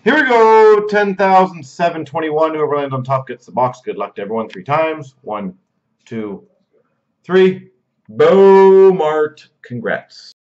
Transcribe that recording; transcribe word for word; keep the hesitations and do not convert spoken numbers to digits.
Here we go. ten thousand seven hundred twenty-one. Whoever lands on top gets the box. Good luck to everyone three times. One, two, three. Bo Mart. Congrats.